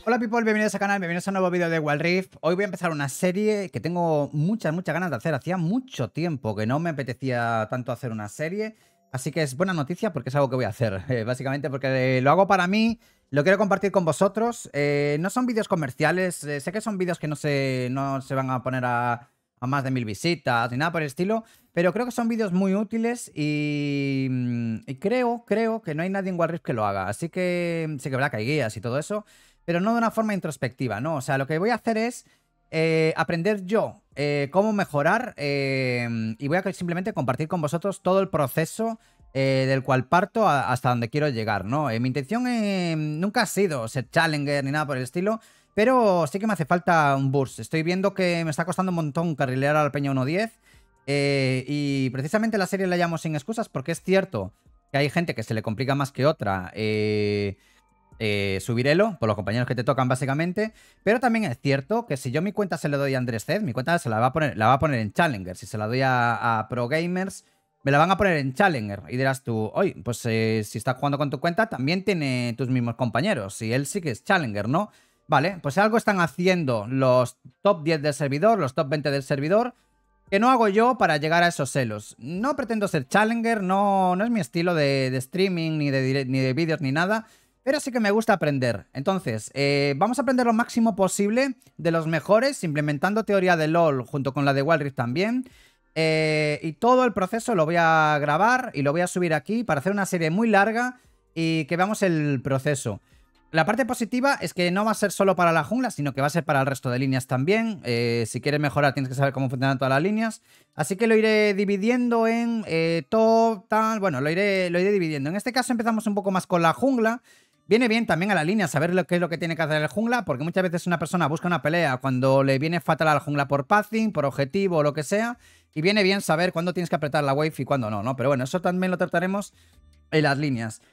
Hola people, bienvenidos al canal, bienvenidos a un nuevo vídeo de Wild Rift. Hoy voy a empezar una serie que tengo muchas ganas de hacer. Hacía mucho tiempo que no me apetecía tanto hacer una serie, así que es buena noticia porque es algo que voy a hacer, básicamente porque lo hago para mí, lo quiero compartir con vosotros. No son vídeos comerciales, sé que son vídeos que no se van a poner a más de 1000 visitas ni nada por el estilo, pero creo que son vídeos muy útiles y creo que no hay nadie en Wild Rift que lo haga, así que sí que verdad que hay guías y todo eso, pero no de una forma introspectiva, ¿no? O sea, lo que voy a hacer es aprender yo cómo mejorar y voy a simplemente compartir con vosotros todo el proceso del cual parto hasta donde quiero llegar, ¿no? Mi intención nunca ha sido ser challenger ni nada por el estilo, pero sí que me hace falta un burst. Estoy viendo que me está costando un montón carrilear a la peña 1.10 y precisamente la serie la llamo Sin Excusas porque es cierto que hay gente que se le complica más que otra subir elo, por los compañeros que te tocan básicamente, pero también es cierto que si yo mi cuenta se la doy a Andrés Zed, mi cuenta se la va a poner en Challenger. Si se la doy a Pro Gamers, me la van a poner en Challenger. Y dirás tú, oye, pues si estás jugando con tu cuenta, también tiene tus mismos compañeros. Y él sí que es Challenger, ¿no? Vale, pues algo están haciendo los top 10 del servidor, los top 20 del servidor, que no hago yo para llegar a esos celos. No pretendo ser Challenger, no es mi estilo de streaming, ni de vídeos, ni nada. Pero sí que me gusta aprender. Entonces, vamos a aprender lo máximo posible de los mejores, implementando teoría de LoL junto con la de Wild Rift también. Y todo el proceso lo voy a grabar y lo voy a subir aquí para hacer una serie muy larga y que veamos el proceso. La parte positiva es que no va a ser solo para la jungla, sino que va a ser para el resto de líneas también. Si quieres mejorar tienes que saber cómo funcionan todas las líneas. Así que lo iré dividiendo en top, tal... Bueno, lo iré dividiendo. En este caso empezamos un poco más con la jungla. Viene bien también a la línea saber qué es lo que tiene que hacer el jungla, porque muchas veces una persona busca una pelea cuando le viene fatal al jungla por pathing, por objetivo o lo que sea, y viene bien saber cuándo tienes que apretar la wave y cuándo no, ¿no? Pero bueno, eso también lo trataremos en las líneas.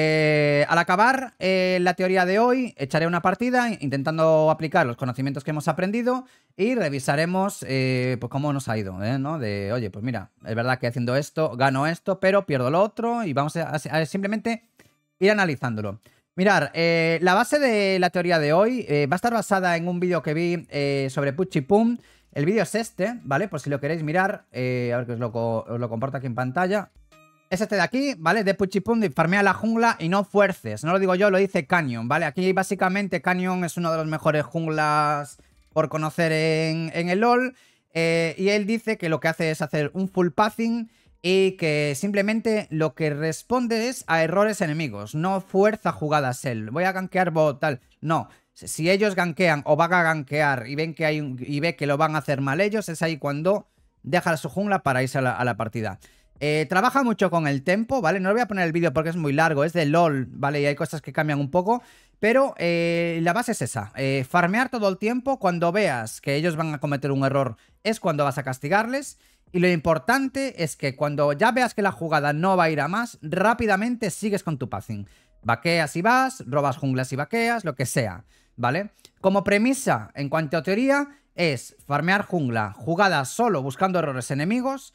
Al acabar la teoría de hoy, echaré una partida intentando aplicar los conocimientos que hemos aprendido y revisaremos pues cómo nos ha ido, ¿no? De, oye, pues mira, es verdad que haciendo esto gano esto, pero pierdo lo otro y vamos a simplemente ir analizándolo. Mirar, la base de la teoría de hoy va a estar basada en un vídeo que vi sobre Puchipum. El vídeo es este, ¿vale? Por si lo queréis mirar, a ver que os lo comparto aquí en pantalla. Es este de aquí, ¿vale? De Puchipum, de farmea la jungla y no fuerces. No lo digo yo, lo dice Canyon, ¿vale? Aquí básicamente Canyon es uno de los mejores junglas por conocer en el LoL. Y él dice que lo que hace es hacer un full pathing y que simplemente lo que responde es a errores enemigos. No fuerza jugadas él. Voy a gankear bot, tal. No. Si ellos gankean o van a gankear y ven que y ve que lo van a hacer mal ellos, es ahí cuando deja su jungla para irse a la partida. Trabaja mucho con el tempo, ¿vale? No le voy a poner el vídeo porque es muy largo, es de LoL, ¿vale? Y hay cosas que cambian un poco, pero la base es esa, farmear todo el tiempo. Cuando veas que ellos van a cometer un error es cuando vas a castigarles, y lo importante es que cuando ya veas que la jugada no va a ir a más, rápidamente sigues con tu pathing. Vaqueas y vas, robas junglas y vaqueas, lo que sea, ¿vale? Como premisa, en cuanto a teoría, es farmear jungla, jugadas solo buscando errores enemigos,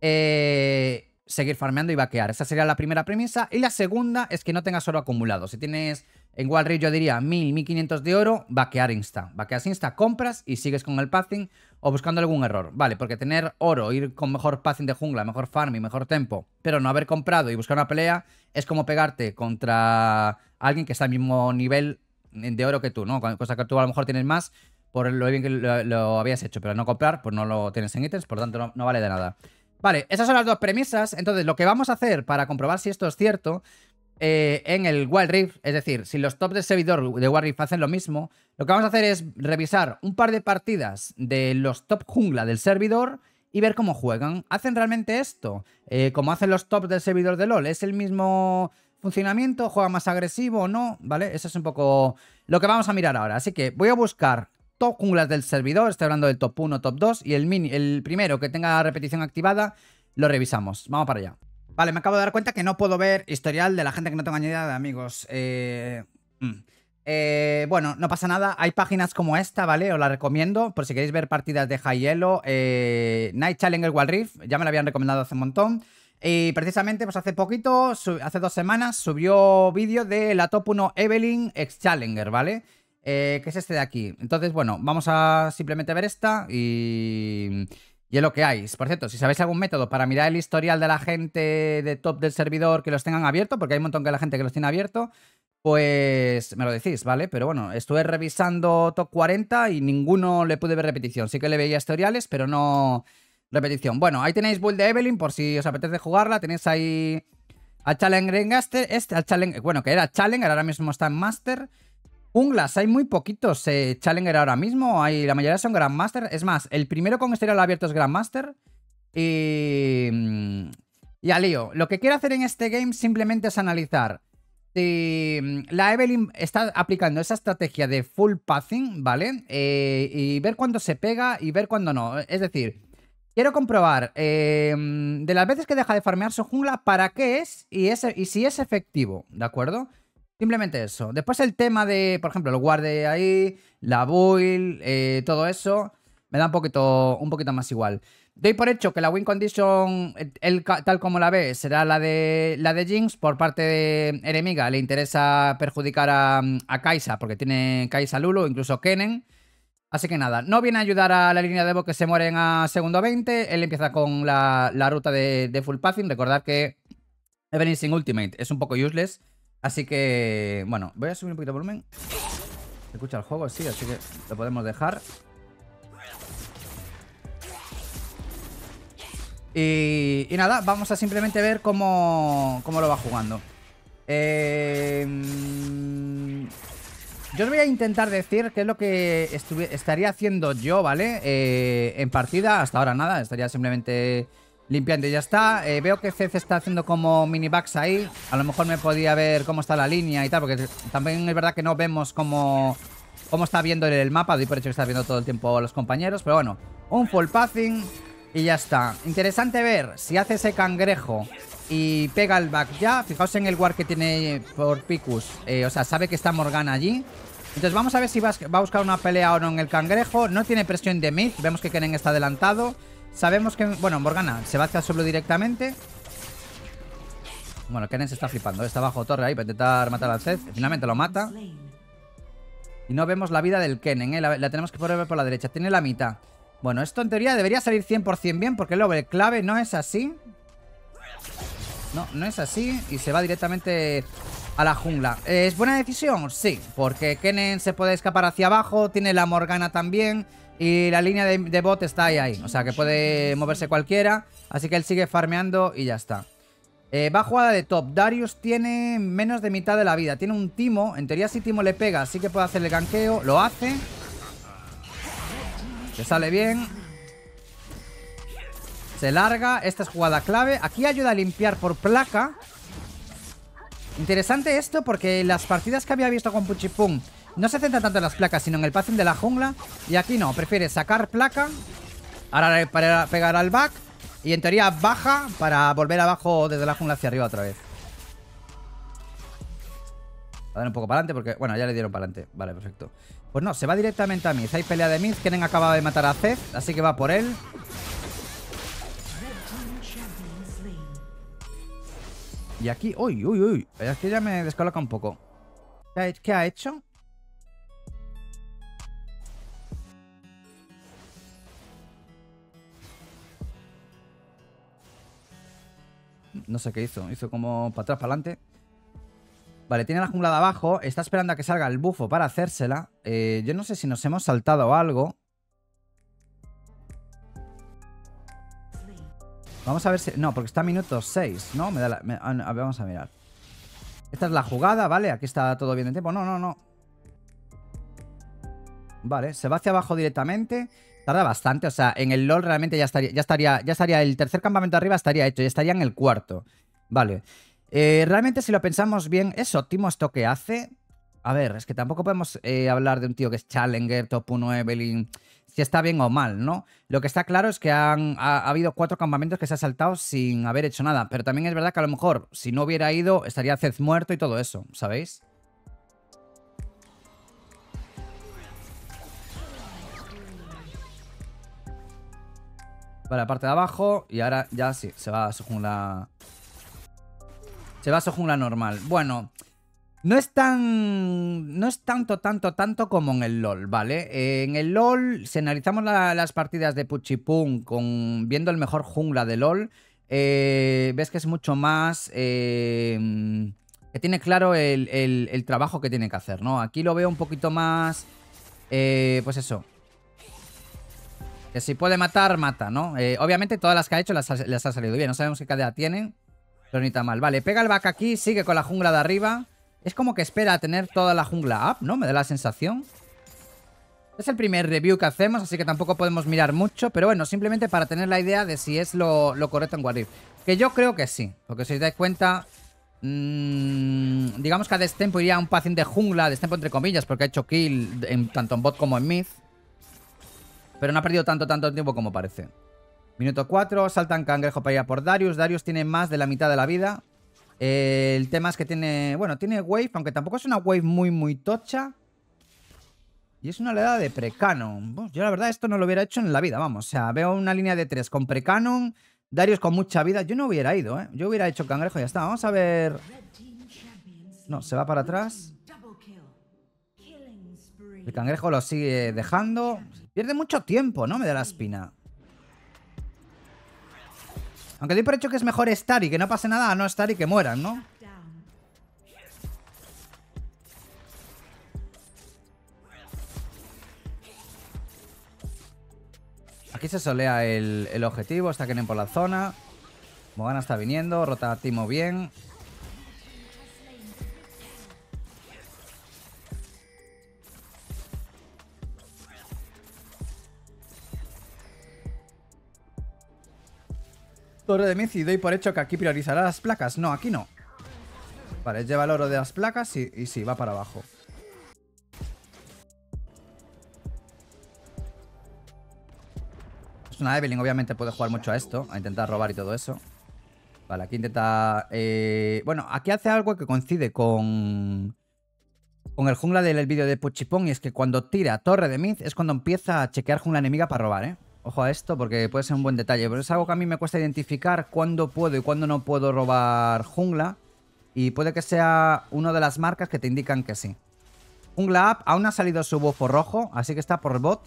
seguir farmeando y vaquear. Esa sería la primera premisa. Y la segunda es que no tengas oro acumulado. Si tienes en Wild Rift, yo diría 1000, 1500 de oro, vaquear insta. Vaqueas insta, compras y sigues con el pathing o buscando algún error. Vale, porque tener oro, ir con mejor pathing de jungla, mejor farm y mejor tempo, pero no haber comprado y buscar una pelea, es como pegarte contra alguien que está al mismo nivel de oro que tú, ¿no? Cosa que tú a lo mejor tienes más por lo bien que lo habías hecho, pero no comprar, pues no lo tienes en ítems, por lo tanto no vale de nada. Vale, esas son las dos premisas. Entonces, lo que vamos a hacer para comprobar si esto es cierto en el Wild Rift, es decir, si los tops del servidor de Wild Rift hacen lo mismo, lo que vamos a hacer es revisar un par de partidas de los top jungla del servidor y ver cómo juegan. ¿Hacen realmente esto? Como hacen los tops del servidor de LoL. ¿Es el mismo funcionamiento? ¿Juega más agresivo o no? ¿Vale? Eso es un poco lo que vamos a mirar ahora. Así que voy a buscar top junglas del servidor, estoy hablando del top 1, top 2, y el primero que tenga repetición activada, lo revisamos. Vamos para allá. Vale, me acabo de dar cuenta que no puedo ver historial de la gente que no tengo ni idea de amigos. Bueno, no pasa nada. Hay páginas como esta, ¿vale? Os la recomiendo por si queréis ver partidas de High Elo. Night Challenger Wild Rift, ya me la habían recomendado hace un montón. Y precisamente, pues hace poquito, hace 2 semanas, subió vídeo de la top 1 Evelynn ex Challenger, ¿vale? que es este de aquí. Entonces, bueno, vamos a simplemente ver esta y es lo que hay. Por cierto, si sabéis algún método para mirar el historial de la gente de top del servidor que los tengan abierto, porque hay un montón de la gente que los tiene abierto, pues me lo decís, ¿vale? Pero bueno, estuve revisando top 40 y ninguno le pude ver repetición. Sí que le veía historiales, pero no repetición. Bueno, ahí tenéis build de Evelynn por si os apetece jugarla. Tenéis ahí al Challenger Master, bueno, que era Challenger, ahora mismo está en Master. Junglas, hay muy poquitos Challenger ahora mismo. La mayoría son Grandmaster. Es más, el primero con historial abierto es Grandmaster. Y a lío. Lo que quiero hacer en este game simplemente es analizar si la Evelynn está aplicando esa estrategia de full pathing, ¿vale? Y ver cuándo se pega y ver cuándo no. Es decir, quiero comprobar de las veces que deja de farmear su jungla, para qué es y si es efectivo, ¿de acuerdo? Simplemente eso. Después el tema de, por ejemplo, el guarde ahí, la build, todo eso, me da un poquito más igual. Doy por hecho que la win condition, tal como la ve, será la de Jinx. Por parte de enemiga le interesa perjudicar a Kai'Sa, porque tiene Kai'Sa Lulu, incluso Kennen. Así que nada, no viene a ayudar a la línea de bot que se mueren a segundo 20. Él empieza con la ruta de full pathing. Recordad que Evelynn sin ultimate es un poco useless. Así que, bueno, voy a subir un poquito de volumen. Se escucha el juego, sí, así que lo podemos dejar. Y nada, vamos a simplemente ver cómo lo va jugando. Yo os voy a intentar decir qué es lo que estaría haciendo yo, ¿vale? En partida, hasta ahora nada, estaría simplemente limpiando y ya está. Veo que Zed está haciendo como mini backs ahí. A lo mejor me podía ver cómo está la línea y tal, porque también es verdad que no vemos cómo está viendo el mapa. Doy por hecho que está viendo todo el tiempo a los compañeros, pero bueno, un full pathing y ya está. Interesante ver si hace ese cangrejo y pega el back ya. Fijaos en el ward que tiene por Picus. O sea, sabe que está Morgana allí. Entonces vamos a ver si va a buscar una pelea o no en el cangrejo. No tiene presión de mid. Vemos que Kennen está adelantado. Sabemos que... Bueno, Morgana se va hacia solo directamente. Bueno, Kennen se está flipando. Está bajo torre ahí para intentar matar al Zed. Finalmente lo mata. Y no vemos la vida del Kennen, ¿eh? La tenemos que poner por la derecha. Tiene la mitad. Bueno, esto en teoría debería salir 100% bien, porque luego el clave no es así. No es así. Y se va directamente a la jungla. ¿Es buena decisión? Sí, porque Kennen se puede escapar hacia abajo. Tiene la Morgana también. Y la línea de bot está ahí. O sea que puede moverse cualquiera. Así que él sigue farmeando y ya está. Va jugada de top. Darius tiene menos de mitad de la vida. Tiene un Timo. En teoría si Timo le pega sí que puede hacer el ganqueo. Lo hace. Le sale bien. Se larga. Esta es jugada clave. Aquí ayuda a limpiar por placa. Interesante esto porque las partidas que había visto con Puchipum no se centra tanto en las placas, sino en el pathing de la jungla. Y aquí no, prefiere sacar placa. Ahora para pegar al back. Y en teoría baja para volver abajo desde la jungla hacia arriba otra vez. Va a dar un poco para adelante porque... Bueno, ya le dieron para adelante. Vale, perfecto. Pues no, se va directamente a Mid. Hay pelea de Mid. Kennen acaba de matar a Zed, así que va por él. Y aquí... Uy, uy, uy. Es que ya me descoloca un poco. ¿Qué ha hecho? No sé qué hizo. Hizo como para atrás, para adelante. Vale, tiene la jungla de abajo. Está esperando a que salga el bufo para hacérsela. Yo no sé si nos hemos saltado algo. Vamos a ver si... No, porque está a minuto 6, ¿no? A ver, vamos a mirar. Esta es la jugada, ¿vale? Aquí está todo bien de tiempo. No. Vale, se va hacia abajo directamente. Tarda bastante, o sea, en el LoL realmente ya estaría el tercer campamento arriba estaría hecho, ya estaría en el cuarto. Vale. Realmente si lo pensamos bien, ¿es óptimo esto que hace? A ver, es que tampoco podemos hablar de un tío que es Challenger, top 1 Evelynn, si está bien o mal, ¿no? Lo que está claro es que ha habido 4 campamentos que se ha saltado sin haber hecho nada. Pero también es verdad que a lo mejor, si no hubiera ido, estaría Zed muerto y todo eso, ¿sabéis? Vale, la parte de abajo. Y ahora ya sí, se va a su jungla. Se va a su jungla normal. Bueno, No es tan. No es tanto como en el LoL, ¿vale? En el LoL, si analizamos las partidas de Puchipun viendo el mejor jungla de LoL, ves que es mucho más. Que tiene claro el trabajo que tiene que hacer, ¿no? Aquí lo veo un poquito más. Pues eso. Que si puede matar, mata, ¿no? Obviamente todas las que ha hecho les ha salido bien. No sabemos qué cadena tienen, pero ni tan mal. Vale, pega el back aquí, sigue con la jungla de arriba. Es como que espera a tener toda la jungla up, ¿no? Me da la sensación. Es el primer review que hacemos, así que tampoco podemos mirar mucho. Pero bueno, simplemente para tener la idea de si es lo correcto en Warrior. Que yo creo que sí. Porque si os dais cuenta... digamos que a Destempo iría un pathing de jungla. Destempo entre comillas, porque ha hecho kill tanto en bot como en mid. Pero no ha perdido tanto tiempo como parece. Minuto 4, saltan Cangrejo para ir a por Darius. Darius tiene más de la mitad de la vida. El tema es que tiene... Bueno, tiene wave, aunque tampoco es una wave muy tocha. Y es una oleada de precanon. Yo la verdad esto no lo hubiera hecho en la vida, vamos. O sea, veo una línea de 3 con precanon. Darius con mucha vida. Yo no hubiera ido, ¿eh? Yo hubiera hecho Cangrejo y ya está. Vamos a ver... No, se va para atrás. El Cangrejo lo sigue dejando. Pierde mucho tiempo, ¿no? Me da la espina. Aunque doy por hecho que es mejor estar y que no pase nada a no estar y que mueran, ¿no? Aquí se solea el objetivo. Está Kennen por la zona. Morgana está viniendo. Rota a Timo bien. Torre de Myth y doy por hecho que aquí priorizará las placas. No, aquí no. Vale, lleva el oro de las placas y sí, va para abajo. Es una Evelynn, obviamente puede jugar mucho a esto, a intentar robar y todo eso. Vale, aquí intenta... Bueno, aquí hace algo que coincide con el jungla del vídeo de Puchipón, y es que cuando tira Torre de Myth es cuando empieza a chequear jungla enemiga para robar, ¿eh? Ojo a esto porque puede ser un buen detalle, pero es algo que a mí me cuesta identificar cuándo puedo y cuándo no puedo robar jungla. Y puede que sea una de las marcas que te indican que sí. Jungla up, aún ha salido su bufo rojo, así que está por bot.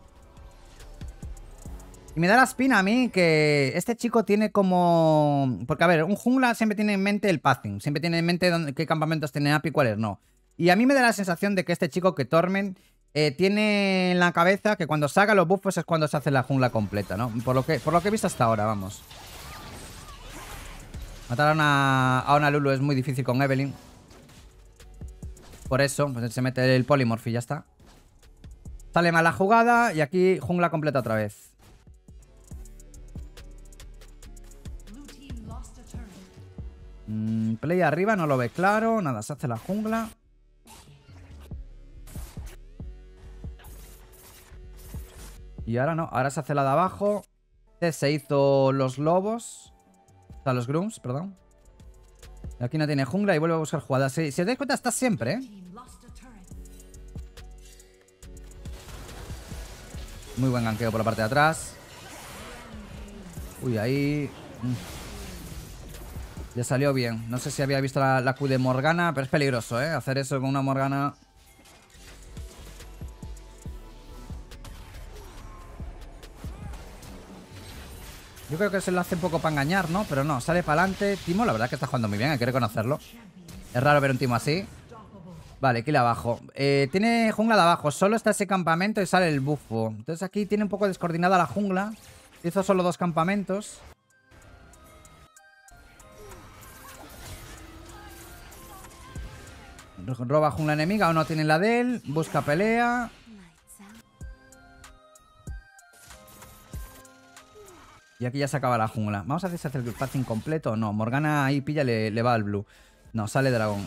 Y me da la espina a mí que este chico tiene como... Porque a ver, un jungla siempre tiene en mente el pathing, siempre tiene en mente qué campamentos tiene up y cuáles no. Y a mí me da la sensación de que este chico, que Torment, tiene en la cabeza que cuando saca los buffos es cuando se hace la jungla completa, ¿no? Por lo que he visto hasta ahora, vamos. Matar a una Lulu es muy difícil con Evelynn. Por eso, pues se mete el Polymorph y ya está. Sale mal la jugada y aquí jungla completa otra vez. Play arriba, no lo ve claro. Nada, se hace la jungla. Y ahora no, ahora se hace la de abajo. Se hizo los lobos. O sea, los grooms, perdón. Y aquí no tiene jungla y vuelve a buscar jugadas. Si os dais cuenta, está siempre, ¿eh? Muy buen ganqueo por la parte de atrás. Uy, ahí... Ya salió bien. No sé si había visto la Q de Morgana, pero es peligroso, ¿eh? Hacer eso con una Morgana. Yo creo que se lo hace un poco para engañar, ¿no? Pero no, sale para adelante. Timo, la verdad que está jugando muy bien, hay que reconocerlo. Es raro ver un Timo así. Vale, kill abajo. Tiene jungla de abajo. Solo está ese campamento y sale el bufo. Entonces aquí tiene un poco descoordinada la jungla. Hizo solo 2 campamentos. Roba jungla enemiga o no tiene la de él. Busca pelea. Y aquí ya se acaba la jungla. Vamos a ver si hace el pathing completo o no. Morgana ahí pilla, le va al blue. No, sale dragón.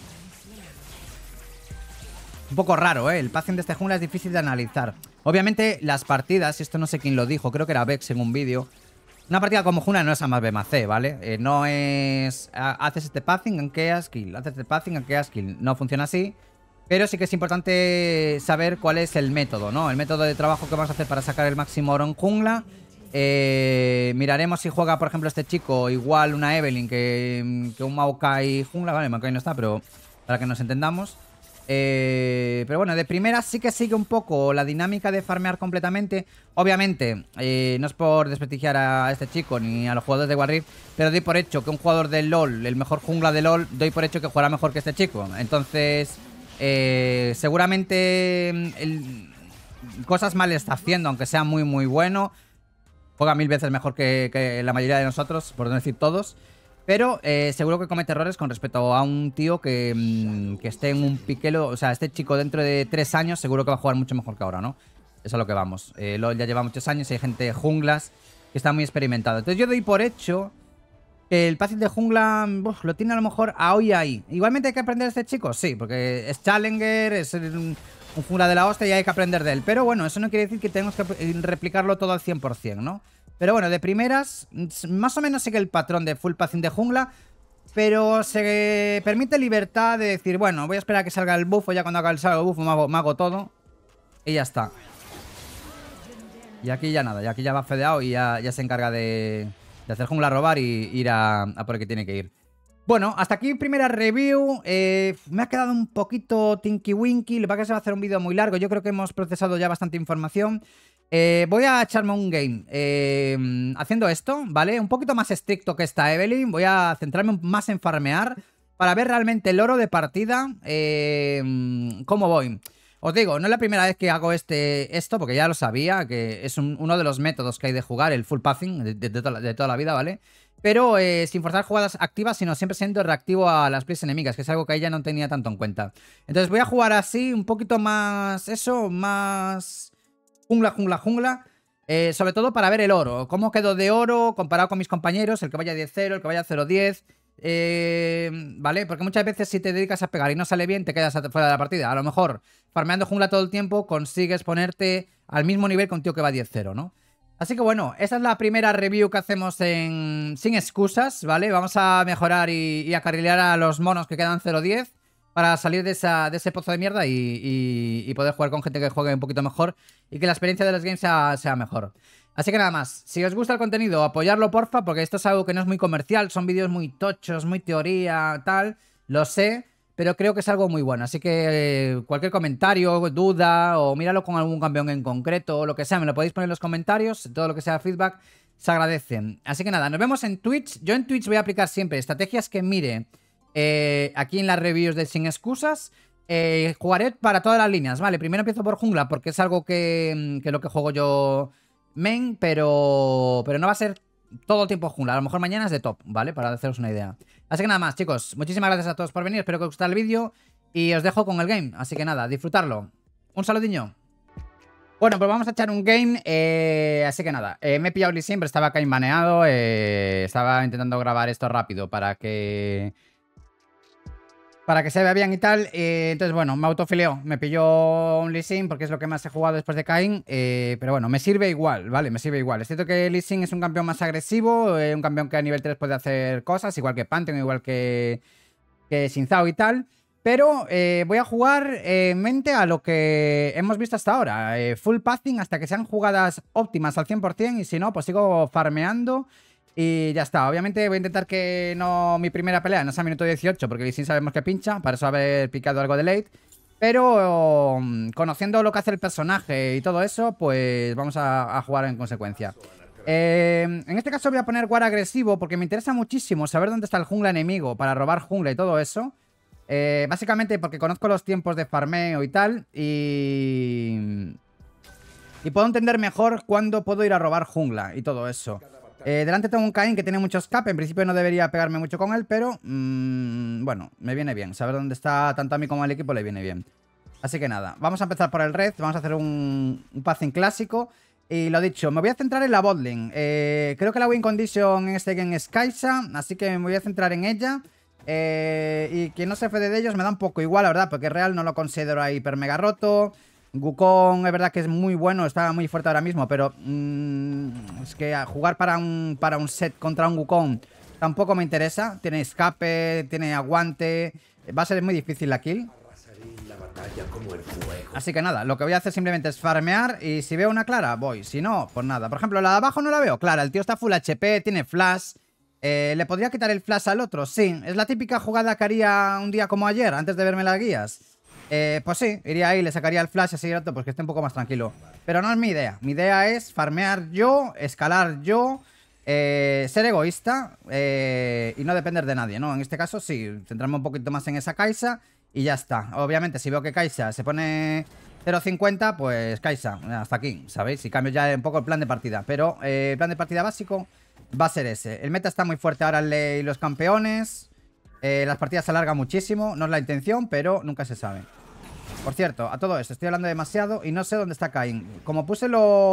Un poco raro, ¿eh? El pathing de este jungla es difícil de analizar. Obviamente las partidas, esto no sé quién lo dijo, creo que era Vex en un vídeo. Una partida como jungla no es a más B más C, ¿vale? No es... Haces este pathing, gankeas, kill. Haces este pathing, gankeas, kill. No funciona así. Pero sí que es importante saber cuál es el método, ¿no? El método de trabajo que vamos a hacer para sacar el máximo oro en jungla. Miraremos si juega, por ejemplo, este chico igual una Evelynn que un Maokai jungla. Vale, Maokai no está, pero para que nos entendamos. Pero bueno, de primera sí que sigue un poco la dinámica de farmear completamente. Obviamente, no es por desprestigiar a este chico ni a los jugadores de Wild Rift, pero doy por hecho que un jugador de LoL, el mejor jungla de LoL, doy por hecho que jugará mejor que este chico. Entonces, seguramente cosas mal está haciendo, aunque sea muy muy bueno. Juega 1000 veces mejor que la mayoría de nosotros, por no decir todos. Pero seguro que comete errores con respecto a un tío que esté en un piquelo. O sea, este chico dentro de 3 años seguro que va a jugar mucho mejor que ahora, ¿no? Eso es a lo que vamos. LoL ya lleva muchos años y hay gente junglas que está muy experimentada. Entonces yo doy por hecho que el passive de jungla lo tiene a lo mejor a hoy ahí. Igualmente hay que aprender de este chico, sí, porque es Challenger, es un jungla de la hostia y hay que aprender de él. Pero bueno, eso no quiere decir que tenemos que replicarlo todo al 100%, ¿no? Pero bueno, de primeras, más o menos sigue el patrón de full passing de jungla, pero se permite libertad de decir, bueno, voy a esperar a que salga el buff, o ya cuando salga el buff me hago todo. Y ya está. Y aquí ya nada, y aquí ya va fedeado y ya se encarga de hacer jungla robar y ir a por el que tiene que ir. Bueno, hasta aquí primera review. Me ha quedado un poquito tinky winky. Lo que pasa es que se va a hacer un vídeo muy largo. Yo creo que hemos procesado ya bastante información. Voy a echarme un game haciendo esto, ¿vale? Un poquito más estricto que esta Evelynn. Voy a centrarme más en farmear para ver realmente el oro de partida. Cómo voy. Os digo, no es la primera vez que hago esto, porque ya lo sabía, que es uno de los métodos que hay de jugar, el full pathing de toda la vida, ¿vale? Pero sin forzar jugadas activas, sino siempre siendo reactivo a las plays enemigas, que es algo que ella no tenía tanto en cuenta. Entonces voy a jugar así, un poquito más, más jungla. Sobre todo para ver el oro, cómo quedo de oro comparado con mis compañeros, el que vaya 10-0, el que vaya 0-10... ¿vale? Porque muchas veces si te dedicas a pegar y no sale bien, te quedas fuera de la partida. A lo mejor, farmeando jungla todo el tiempo, consigues ponerte al mismo nivel que un tío que va 10-0, ¿no? Así que bueno, esta es la primera review que hacemos sin excusas, ¿vale? Vamos a mejorar y a carrilear a los monos que quedan 0-10 para salir de ese pozo de mierda y poder jugar con gente que juegue un poquito mejor y que la experiencia de los games sea mejor. Así que nada más, si os gusta el contenido, apoyarlo porfa, porque esto es algo que no es muy comercial, son vídeos muy tochos, muy teoría, tal, lo sé, pero creo que es algo muy bueno. Así que cualquier comentario, duda, o míralo con algún campeón en concreto, o lo que sea, me lo podéis poner en los comentarios, todo lo que sea feedback, se agradecen. Así que nada, nos vemos en Twitch. Yo en Twitch voy a aplicar siempre estrategias que mire aquí en las reviews de Sin Excusas. Jugaré para todas las líneas, ¿vale? Primero empiezo por jungla, porque es algo que lo que juego yo... main, pero no va a ser todo el tiempo jungla. A lo mejor mañana es de top, ¿vale? Para haceros una idea. Así que nada más, chicos. Muchísimas gracias a todos por venir. Espero que os guste el vídeo. Y os dejo con el game. Así que nada, disfrutarlo. Un saludinho. Bueno, pues vamos a echar un game. Así que nada. Me he pillado Lee Sin, pero estaba acá baneado. Estaba intentando grabar esto rápido para que se vea bien y tal. Entonces, bueno, me autofileó. Me pilló un Lee Sin porque es lo que más he jugado después de Kayn. Pero bueno, me sirve igual, ¿vale? Me sirve igual. Es cierto que Lee Sin es un campeón más agresivo. Un campeón que a nivel 3 puede hacer cosas. Igual que Pantheon, igual que Xin Zhao y tal. Pero voy a jugar en mente a lo que hemos visto hasta ahora. Full pathing hasta que sean jugadas óptimas al 100%. Y si no, pues sigo farmeando. Y ya está, obviamente voy a intentar que mi primera pelea no sea minuto 18, porque Lee Sin sabemos que pincha, para eso haber picado algo de late. Pero conociendo lo que hace el personaje y todo eso, pues vamos a jugar en consecuencia. En este caso voy a poner War agresivo, porque me interesa muchísimo saber dónde está el jungla enemigo para robar jungla y todo eso. Básicamente porque conozco los tiempos de farmeo y tal, y puedo entender mejor cuándo puedo ir a robar jungla y todo eso. Delante tengo un Kayn que tiene mucho escape. En principio no debería pegarme mucho con él, pero bueno, me viene bien. Saber dónde está tanto a mí como al equipo le viene bien. Así que nada, vamos a empezar por el red. Vamos a hacer un pathing clásico. Y lo dicho, me voy a centrar en la botlane. Creo que la win condition en este game es Kai'Sa, así que me voy a centrar en ella. Y quien no se fede de ellos me da un poco igual, la verdad, porque Real no lo considero ahí hiper mega roto. Wukong es verdad que es muy bueno, está muy fuerte ahora mismo, pero es que jugar para un set contra un Wukong tampoco me interesa. Tiene escape, tiene aguante, va a ser muy difícil la kill. Así que nada, lo que voy a hacer simplemente es farmear y si veo una clara, voy. Si no, pues nada. Por ejemplo, la de abajo no la veo clara, el tío está full HP, tiene flash. ¿Le podría quitar el flash al otro? Sí. ¿Es la típica jugada que haría un día como ayer, antes de verme las guías? Pues sí, iría ahí, le sacaría el flash así rato, pues que esté un poco más tranquilo. Pero no es mi idea. Mi idea es farmear yo, escalar yo, ser egoísta y no depender de nadie, ¿no? En este caso sí, centrarme un poquito más en esa Kai'Sa y ya está. Obviamente, si veo que Kai'Sa se pone 0.50, pues Kai'Sa, hasta aquí, ¿sabéis? Y cambio ya un poco el plan de partida. Pero el plan de partida básico va a ser ese. El meta está muy fuerte ahora en ley y los campeones. Las partidas se alargan muchísimo. No es la intención, pero nunca se sabe. Por cierto, a todo esto estoy hablando demasiado y no sé dónde está Kayn. Como puse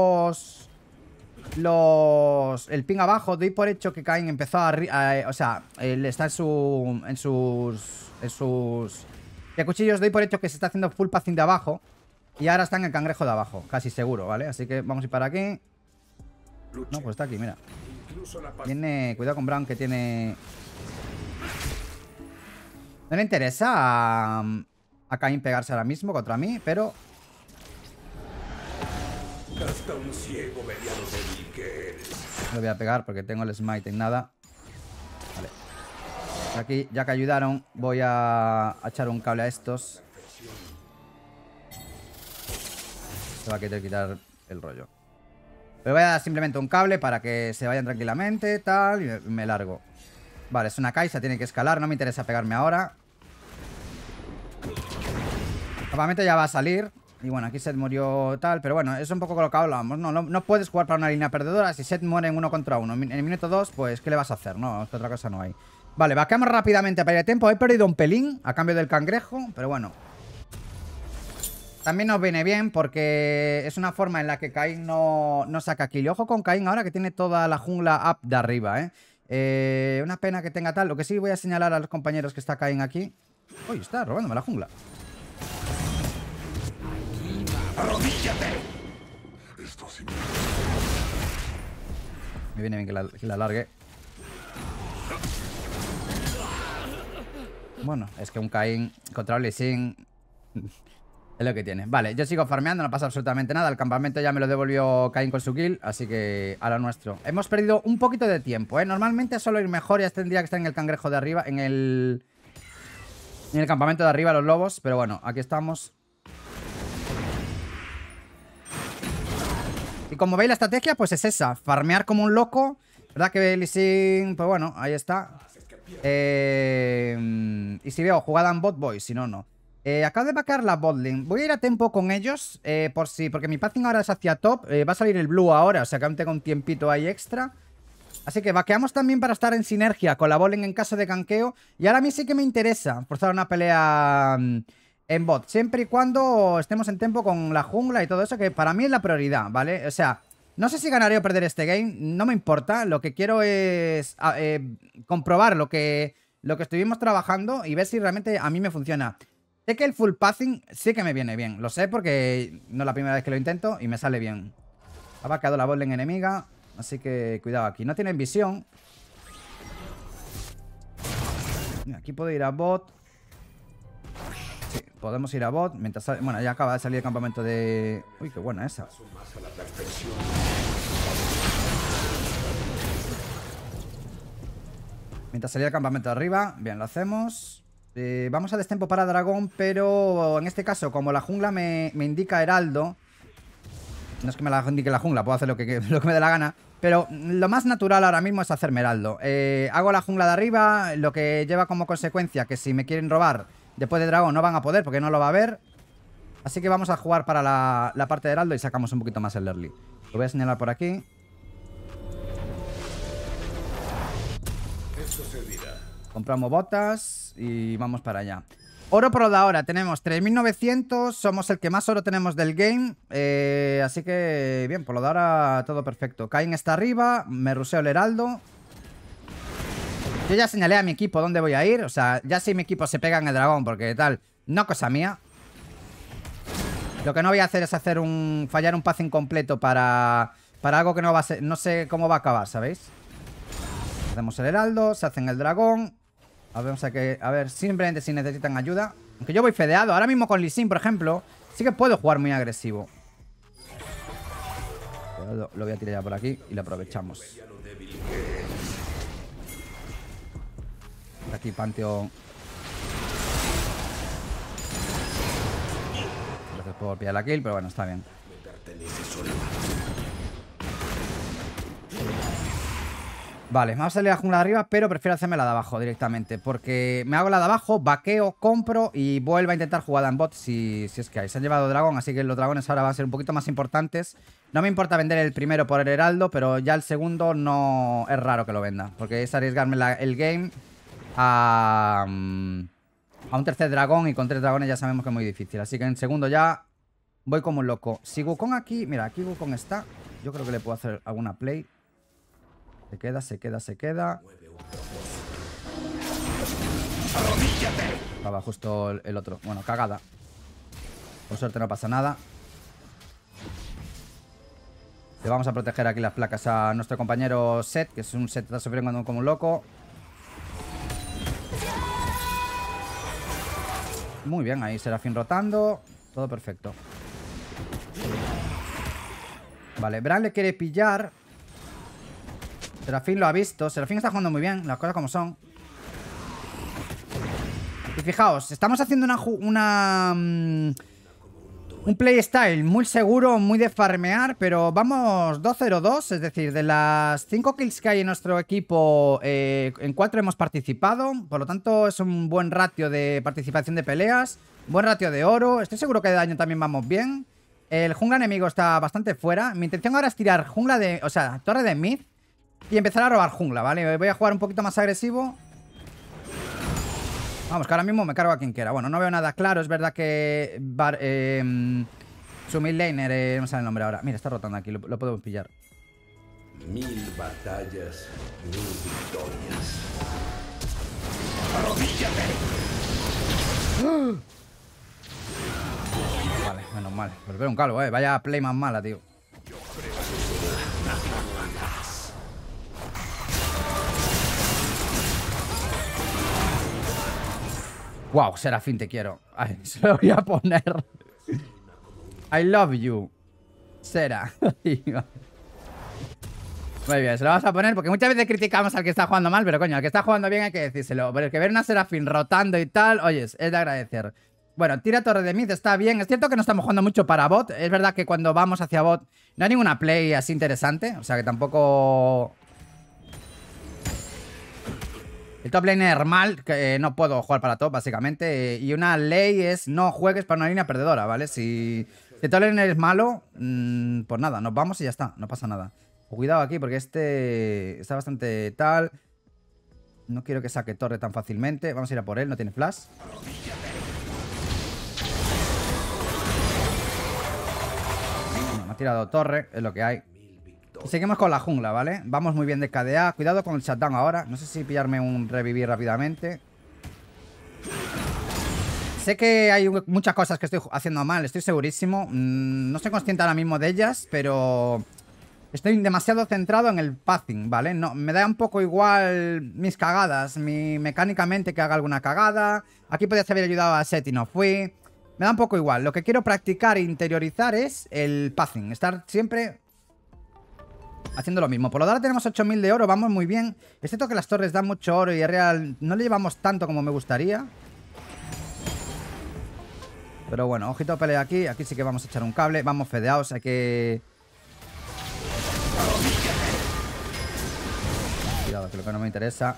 el ping abajo, doy por hecho que Kayn empezó o sea, él está en sus cuchillos, doy por hecho que se está haciendo full pathing de abajo. Y ahora está en el cangrejo de abajo, casi seguro, ¿vale? Así que vamos a ir para aquí. No, pues está aquí, mira. Tiene... Cuidado con Brown, que tiene... No le interesa a Kayn pegarse ahora mismo contra mí, pero... Hasta un ciego vería lo débil que eres. No le voy a pegar porque tengo el smite en nada. Vale. Aquí, ya que ayudaron, voy a echar un cable a estos. Se va a querer quitar el rollo. Pero voy a dar simplemente un cable para que se vayan tranquilamente, tal, y me largo. Vale, es una Kai'Sa, tiene que escalar, no me interesa pegarme ahora. Obviamente ya va a salir. Y bueno, aquí Seth murió tal, pero bueno, es un poco lo que hablábamos. No puedes jugar para una línea perdedora. Si Seth muere en 1 contra 1 en el minuto 2, pues ¿qué le vas a hacer? No, otra cosa no hay. Vale, vaqueamos rápidamente a pérdida de tiempo. He perdido un pelín a cambio del cangrejo, pero bueno. También nos viene bien porque es una forma en la que Kayn no saca kill. Y ojo con Kayn ahora que tiene toda la jungla up de arriba, ¿eh? Una pena que tenga tal. Lo que sí voy a señalar a los compañeros que está Kayn aquí. Uy, está robándome la jungla. ¡Arrodíllate! Esto sí me viene bien que la largue. Bueno, es que un Kayn contra un Lee Sin es lo que tiene. Vale, yo sigo farmeando, no pasa absolutamente nada. El campamento ya me lo devolvió Kayn con su kill, así que a lo nuestro. Hemos perdido un poquito de tiempo, ¿eh? Normalmente solo ir mejor ya tendría que estar en el cangrejo de arriba, en el campamento de arriba los lobos, pero bueno, aquí estamos. Y como veis la estrategia, pues es esa, farmear como un loco. ¿Verdad que Lee Sin, pues bueno, ahí está. Y si veo jugada en bot, voy, si no, no. Acabo de vacar la botlane. Voy a ir a tempo con ellos, porque mi pathing ahora es hacia top. Va a salir el blue ahora, o sea que aún tengo un tiempito ahí extra. Así que vaqueamos también para estar en sinergia con la botlane en caso de ganqueo. Y ahora a mí sí que me interesa forzar una pelea en bot, siempre y cuando estemos en tempo con la jungla y todo eso, que para mí es la prioridad, ¿vale? O sea, no sé si ganaré o perder este game, no me importa. Lo que quiero es comprobar lo que estuvimos trabajando y ver si realmente a mí me funciona. Sé que el full pathing sí que me viene bien. Lo sé porque no es la primera vez que lo intento y me sale bien. Ha vaqueado la botlane enemiga, así que cuidado aquí. No tienen visión. Aquí puedo ir a bot. Sí, podemos ir a bot. Mientras bueno, ya acaba de salir el campamento de... Uy, qué buena esa. Mientras salía el campamento de arriba. Bien, lo hacemos. Vamos a destempo para dragón, pero en este caso, como la jungla me indica heraldo, no es que me la indique la jungla, puedo hacer lo que me dé la gana, pero lo más natural ahora mismo es hacerme heraldo. Hago la jungla de arriba, lo que lleva como consecuencia que si me quieren robar después de dragón no van a poder porque no lo va a ver. Así que vamos a jugar para la parte de heraldo y sacamos un poquito más el early. Lo voy a señalar por aquí. Esto servirá. Compramos botas y vamos para allá. Oro por lo de ahora, tenemos 3.900, somos el que más oro tenemos del game. Así que, bien, por lo de ahora todo perfecto. Kayn está arriba, me ruseo el heraldo. Yo ya señalé a mi equipo dónde voy a ir. O sea, ya si mi equipo se pega en el dragón, porque tal, no cosa mía. Lo que no voy a hacer es fallar un pathing completo para algo que no va a ser, no sé cómo va a acabar, ¿sabéis? Hacemos el heraldo, se hacen el dragón. A ver, simplemente si necesitan ayuda. Aunque yo voy fedeado. Ahora mismo con Lee Sin, por ejemplo, sí que puedo jugar muy agresivo. Lo voy a tirar ya por aquí y lo aprovechamos. Aquí Pantheon. Entonces puedo pillar la kill, pero bueno, está bien. Vale, vamos a salir a la jungla de arriba, pero prefiero hacerme la de abajo directamente. Porque me hago la de abajo, vaqueo, compro y vuelvo a intentar jugada en bot si es que hay. Se han llevado dragón, así que los dragones ahora van a ser un poquito más importantes. No me importa vender el primero por el heraldo, pero ya el segundo no es raro que lo venda. Porque es arriesgarme el game a un tercer dragón, y con 3 dragones ya sabemos que es muy difícil. Así que en segundo ya voy como un loco. Si Wukong aquí, mira, aquí Wukong está. Yo creo que le puedo hacer alguna play. Se queda, se queda, se queda. Estaba justo el otro. Bueno, cagada. Por suerte no pasa nada. Le vamos a proteger aquí las placas a nuestro compañero Seth, que es un Seth que está sufriendo como un loco. Muy bien, ahí Serafín rotando. Todo perfecto. Vale, Bran le quiere pillar. Serafín lo ha visto. Serafín está jugando muy bien, las cosas como son. Y fijaos, estamos haciendo un playstyle muy seguro, muy de farmear, pero vamos 2-0-2, es decir, de las 5 kills que hay en nuestro equipo, en 4 hemos participado, por lo tanto es un buen ratio de participación de peleas, buen ratio de oro, estoy seguro que de daño también vamos bien. El jungla enemigo está bastante fuera. Mi intención ahora es tirar jungla de... O sea, torre de mid y empezar a robar jungla, ¿vale? Voy a jugar un poquito más agresivo. Vamos, que ahora mismo me cargo a quien quiera. Bueno, no veo nada claro. Es verdad que su mid laner, no me sale el nombre ahora. Mira, está rotando aquí, lo podemos pillar. 1000 batallas, 1000 victorias. ¡Arrodíllate! Vale, menos mal. Pues veo un calvo, vaya play más mala, tío. Wow, Serafín, te quiero. Ay, se lo voy a poner. I love you. Sera. Muy bien, se lo vas a poner porque muchas veces criticamos al que está jugando mal, pero coño, al que está jugando bien hay que decírselo. Pero el que ver una Serafín rotando y tal, oye, es de agradecer. Bueno, tira torre de mid, está bien. Es cierto que no estamos jugando mucho para bot. Es verdad que cuando vamos hacia bot no hay ninguna play así interesante. O sea que tampoco... El top lane es mal, que no puedo jugar para top, básicamente. Y una ley es no juegues para una línea perdedora, ¿vale? Si el top lane es malo, pues nada, nos vamos y ya está, no pasa nada. Cuidado aquí porque este está bastante tal. No quiero que saque torre tan fácilmente. Vamos a ir a por él, no tiene flash. Bueno, me ha tirado torre, es lo que hay. Y seguimos con la jungla, ¿vale? Vamos muy bien de KDA. Cuidado con el shutdown ahora. No sé si pillarme un revivir rápidamente. Sé que hay muchas cosas que estoy haciendo mal, estoy segurísimo. No soy consciente ahora mismo de ellas, pero estoy demasiado centrado en el pathing, ¿vale? No, me da un poco igual mis cagadas, mecánicamente que haga alguna cagada. Aquí podía haber ayudado a Seth y no fui. Me da un poco igual. Lo que quiero practicar e interiorizar es el pathing. Estar siempre haciendo lo mismo. Por lo de ahora tenemos 8000 de oro, vamos muy bien. Excepto que las torres dan mucho oro y real no le llevamos tanto como me gustaría. Pero bueno, ojito de pelea aquí. Aquí sí que vamos a echar un cable. Vamos fedeados, hay que... Cuidado, que lo que no me interesa.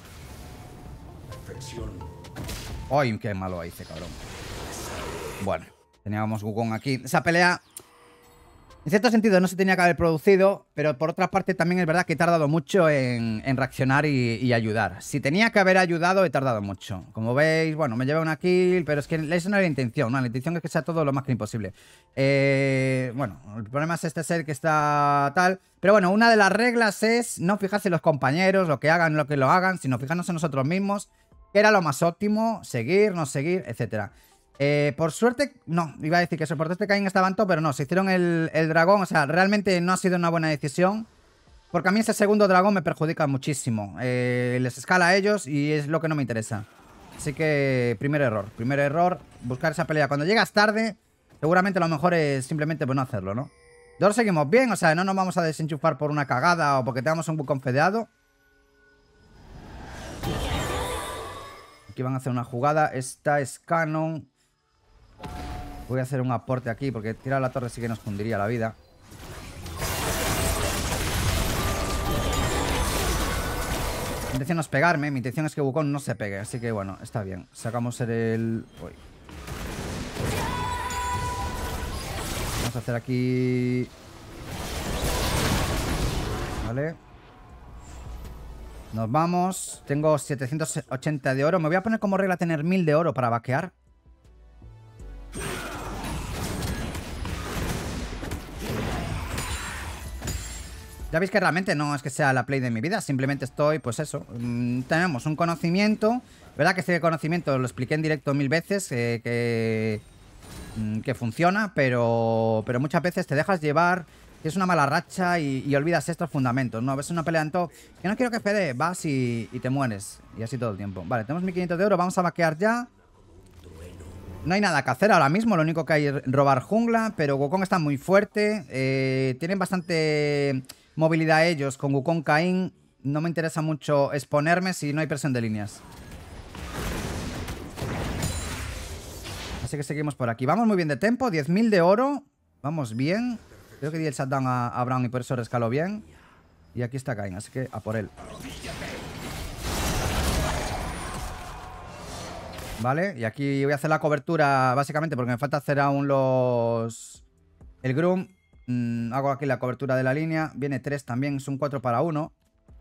¡Ay, qué malo hice, cabrón! Bueno, teníamos Wukong aquí. Esa pelea, en cierto sentido, no se tenía que haber producido, pero por otra parte también es verdad que he tardado mucho en reaccionar y ayudar. Si tenía que haber ayudado, he tardado mucho. Como veis, bueno, me llevé una kill, pero es que esa no era la intención, ¿no? La intención es que sea todo lo más que imposible. Bueno, el problema es este ser que está tal. Pero bueno, una de las reglas es no fijarse en los compañeros, lo que hagan, lo que lo hagan, sino fijarnos en nosotros mismos, que era lo más óptimo, seguir, no seguir, etcétera. Por suerte, no, iba a decir que por este Caín estaba en top, pero no, se hicieron el dragón, o sea, realmente no ha sido una buena decisión, porque a mí ese segundo dragón me perjudica muchísimo, les escala a ellos y es lo que no me interesa. Así que, primer error, buscar esa pelea. Cuando llegas tarde, seguramente lo mejor es simplemente pues, no hacerlo, ¿no? Y ahora seguimos bien, o sea, no nos vamos a desenchufar por una cagada o porque tengamos un Wukong fedeado. Aquí van a hacer una jugada. Esta es canon. Voy a hacer un aporte aquí porque tirar la torre sí que nos fundiría la vida. Mi intención no es pegarme, mi intención es que Wukong no se pegue. Así que bueno, está bien. Sacamos el... Uy. Vamos a hacer aquí... Vale. Nos vamos. Tengo 780 de oro. Me voy a poner como regla tener 1000 de oro para vaquear. Ya veis que realmente no es que sea la play de mi vida. Simplemente estoy, pues eso. Tenemos un conocimiento. ¿Verdad que este conocimiento lo expliqué en directo 1000 veces? Que funciona, pero muchas veces te dejas llevar... Es una mala racha y olvidas estos fundamentos, ¿no? Ves una pelea en top, que no quiero que pede, vas y te mueres. Y así todo el tiempo. Vale, tenemos 1500 de oro, vamos a vaquear ya. No hay nada que hacer ahora mismo, lo único que hay es robar jungla, pero Wukong está muy fuerte. Tienen bastante movilidad ellos con Wukong Caín. No me interesa mucho exponerme si no hay presión de líneas. Así que seguimos por aquí. Vamos muy bien de tempo, 10.000 de oro. Vamos bien. Creo que di el shutdown a Brown y por eso rescaló bien. Y aquí está Cain, así que a por él. Vale, y aquí voy a hacer la cobertura básicamente porque me falta hacer aún los... El Grum. Hago aquí la cobertura de la línea. Viene 3 también, es un 4 para 1.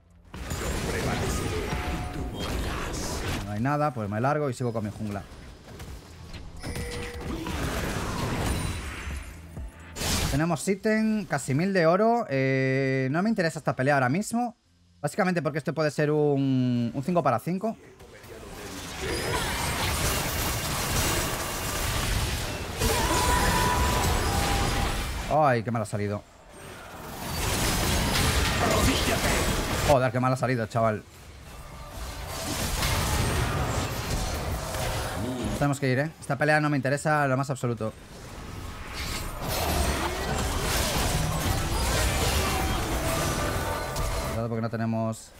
No hay nada, pues me largo y sigo con mi jungla. Tenemos ítem, casi 1000 de oro. No me interesa esta pelea ahora mismo. Básicamente porque esto puede ser un 5 para 5. Ay, qué mal ha salido. Joder, qué mal ha salido, chaval. Tenemos que ir, ¿eh? Esta pelea no me interesa lo más absoluto. Porque no tenemos...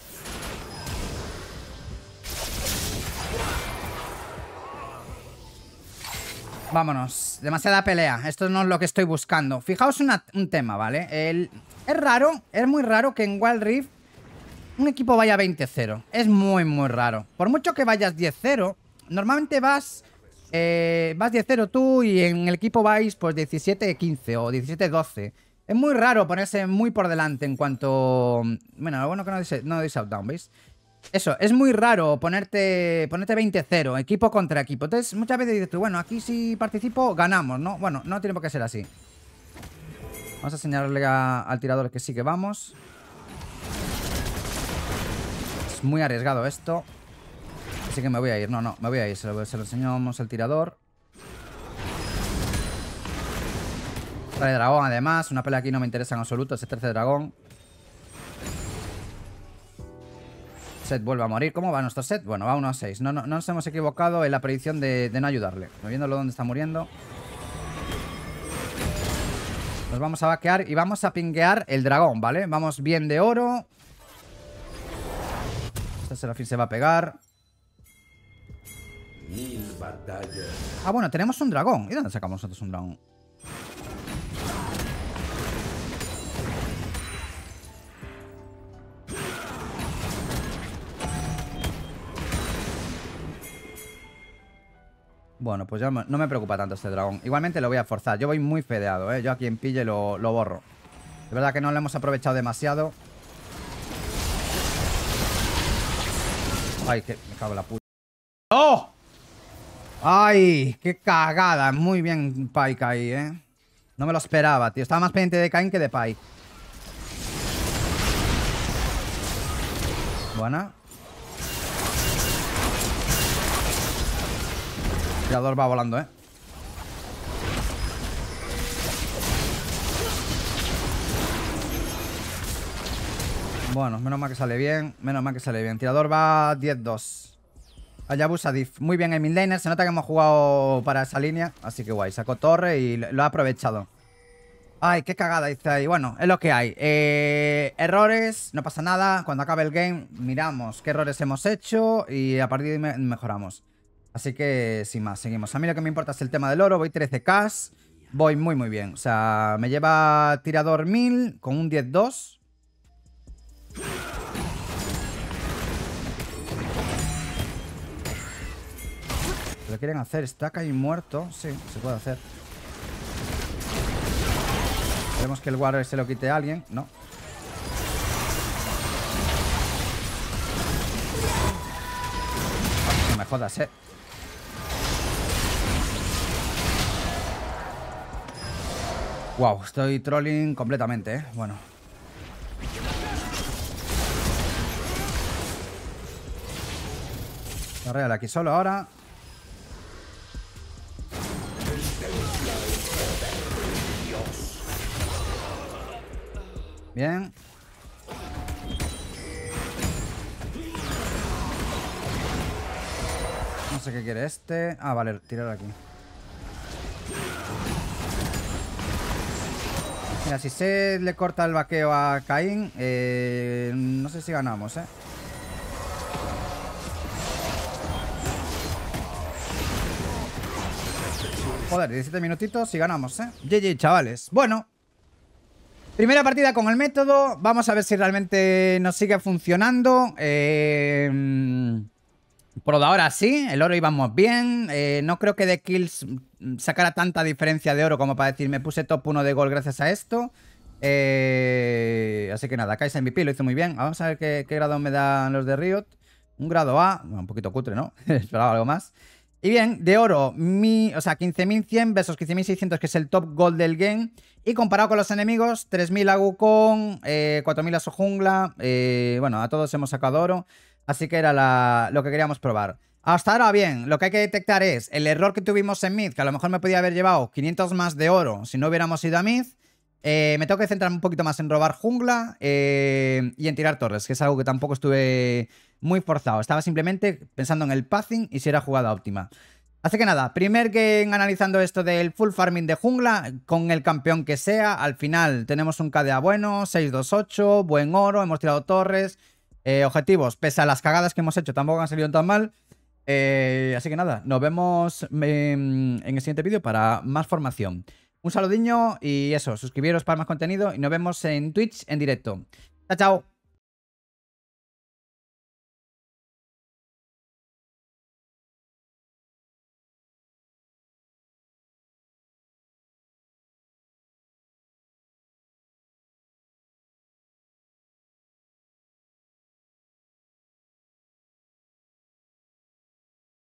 Vámonos. Demasiada pelea. Esto no es lo que estoy buscando. Fijaos un tema, ¿vale? Es raro, es muy raro que en Wild Rift un equipo vaya 20-0. Es muy, muy raro. Por mucho que vayas 10-0, normalmente vas 10-0 tú y en el equipo vais pues 17-15 o 17-12. Es muy raro ponerse muy por delante en cuanto... Bueno, lo bueno que no dice outdown, ¿veis? Eso, es muy raro ponerte 20-0, equipo contra equipo. Entonces, muchas veces dices tú, bueno, aquí si participo, ganamos, ¿no? Bueno, no tiene por qué ser así. Vamos a señalarle al tirador que sí que vamos. Es muy arriesgado esto. Así que me voy a ir, no, me voy a ir. Se lo enseñamos al tirador. De dragón, además. Una pelea aquí no me interesa en absoluto. Ese tercer dragón. Set vuelve a morir. ¿Cómo va nuestro set? Bueno, va 1-6. No nos hemos equivocado en la predicción de no ayudarle. Viéndolo donde está muriendo. Nos vamos a vaquear y vamos a pinguear el dragón, ¿vale? Vamos bien de oro. Este Serafín se va a pegar. 1000 batallas. Ah, bueno, tenemos un dragón. ¿Y dónde sacamos nosotros un dragón? Bueno, pues ya no me preocupa tanto este dragón. Igualmente lo voy a forzar. Yo voy muy fedeado, ¿eh? Yo a quien pille lo borro. De verdad que no lo hemos aprovechado demasiado. Ay, que me cago en la puta. ¡Oh! ¡Ay! ¡Qué cagada! Muy bien Pyke ahí, ¿eh? No me lo esperaba, tío. Estaba más pendiente de Cain que de Pyke. Buena. El tirador va volando, ¿eh? Bueno, menos mal que sale bien. Menos mal que sale bien. Tirador va 10-2. Hayabusa Diff. Muy bien el midlaner. Se nota que hemos jugado para esa línea. Así que guay. Sacó torre y lo ha aprovechado. Ay, qué cagada dice ahí. Bueno, es lo que hay. Errores. No pasa nada. Cuando acabe el game miramos qué errores hemos hecho y a partir de ahí mejoramos. Así que, sin más, seguimos. A mí lo que me importa es el tema del oro. Voy 13k. Voy muy, muy bien. O sea, me lleva tirador 1000 con un 10-2. Lo quieren hacer. Está casi muerto. Sí, se puede hacer. Esperemos que el Warrior se lo quite a alguien. No. No me jodas, Wow, estoy trolling completamente, Bueno. La real aquí solo ahora. Bien. No sé qué quiere este. Ah, vale, tirar aquí. Mira, si se le corta el vaqueo a Caín, no sé si ganamos, Joder, 17 minutitos y ganamos, GG, chavales. Bueno. Primera partida con el método. Vamos a ver si realmente nos sigue funcionando. Por ahora sí, el oro íbamos bien. No creo que de kills sacara tanta diferencia de oro como para decir me puse top 1 de gol gracias a esto. Así que nada, Kai'Sa MVP lo hizo muy bien. Vamos a ver qué grado me dan los de Riot. Un grado A, bueno, un poquito cutre, ¿no? Esperaba algo más. Y bien, de oro, o sea, 15.100 versus 15.600, que es el top gold del game. Y comparado con los enemigos, 3.000 a Wukong, 4.000 a su jungla. Bueno, a todos hemos sacado oro. Así que era lo que queríamos probar. Hasta ahora bien, lo que hay que detectar es el error que tuvimos en mid, que a lo mejor me podía haber llevado 500 más de oro si no hubiéramos ido a mid. Me tengo que centrar un poquito más en robar jungla y en tirar torres, que es algo que tampoco estuve muy forzado. Estaba simplemente pensando en el pathing y si era jugada óptima. Así que nada, primer game analizando esto del full farming de jungla, con el campeón que sea. Al final tenemos un KDA bueno, 6-2-8, buen oro, hemos tirado torres. Objetivos, pese a las cagadas que hemos hecho, tampoco han salido tan mal. Así que nada, nos vemos en el siguiente vídeo para más formación. Un saludiño y eso, suscribiros para más contenido y nos vemos en Twitch en directo. Chao, chao.